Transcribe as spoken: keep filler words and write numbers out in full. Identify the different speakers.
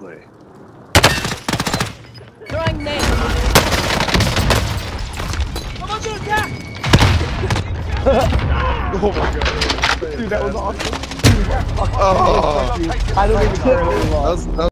Speaker 1: play.
Speaker 2: Throwing nade. I'm under attack!
Speaker 1: Oh my god.
Speaker 3: Dude, that was awesome.
Speaker 1: Oh,
Speaker 3: I don't even care anymore.
Speaker 1: that was, that was